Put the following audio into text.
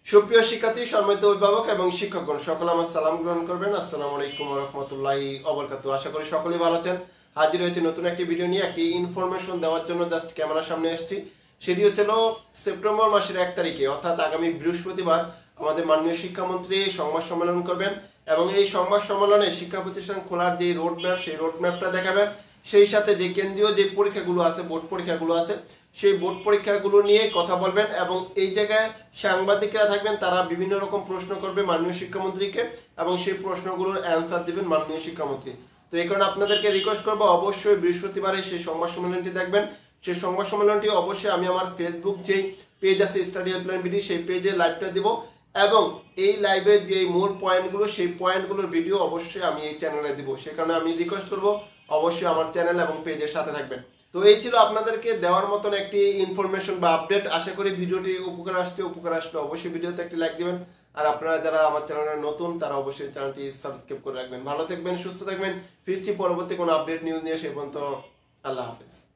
সুপ্রিয় শিক্ষার্থী, সম্মানিত অভিভাবক এবং শিক্ষকগণ সকলে আমার সালাম গ্রহণ করবেন। আসসালামু আলাইকুম ওয়া রাহমাতুল্লাহি ওয়া বারাকাতুহু। আশা করি সকলেই ভালো আছেন। হাজির হয়েছে নতুন একটি ভিডিও নিয়ে, একটি ইনফরমেশন দেওয়ার জন্য জাস্ট ক্যামেরার সামনে এসেছি। সেটি হচ্ছিল সেপ্টেম্বর মাসের 1 তারিখে অর্থাৎ আগামী বৃহস্পতিবার আমাদের মাননীয় শিক্ষামন্ত্রী সংবাদ সম্মেলন করবেন এবং এই সংবাদ সম্মেলনে শিক্ষা প্রতিষ্ঠান খোলার যে রোডম্যাপ, সেই রোডম্যাপটা দেখাবেন। সেই সাথে যে কেন্দ্রীয় যে পরীক্ষাগুলো আছে, বোর্ড পরীক্ষাগুলো আছে, সেই বোর্ড পরীক্ষাগুলো নিয়ে কথা বলবেন এবং এই জায়গায় সাংবাদিকরা থাকবেন, তারা বিভিন্ন রকম প্রশ্ন করবে মাননীয় শিক্ষামন্ত্রীকে এবং সেই প্রশ্নগুলোর অ্যান্সার দিবেন মাননীয় শিক্ষামন্ত্রী। তো এই কারণে আপনাদেরকে রিকোয়েস্ট করবো অবশ্যই বৃহস্পতিবারে সেই সংবাদ সম্মেলনটি দেখবেন। সেই সংবাদ সম্মেলনটি অবশ্যই আমি আমার ফেসবুক যেই পেজ আছে স্টাডি হেল্পলাইন বিডি, সেই পেজে লাইভটা দিব এবং এই লাইভের যে মূল পয়েন্টগুলো, সেই পয়েন্টগুলোর ভিডিও অবশ্যই আমি এই চ্যানেলে দিব। সে কারণে আমি রিকোয়েস্ট করবো অবশ্যই আমার চ্যানেল এবং পেজের সাথে থাকবেন। তো এই ছিল আপনাদেরকে দেওয়ার মতন একটি ইনফরমেশন বা আপডেট। আশা করি ভিডিওটি উপকার আসলে অবশ্যই ভিডিওতে একটি লাইক দিবেন। আর আপনারা যারা আমার চ্যানেলে নতুন তারা অবশ্যই চ্যানেলটি সাবস্ক্রাইব করে রাখবেন। ভালো থাকবেন, সুস্থ থাকবেন। ফিরছি পরবর্তী কোনো আপডেট নিউজ নিয়ে। সে পর্যন্ত আল্লাহ হাফেজ।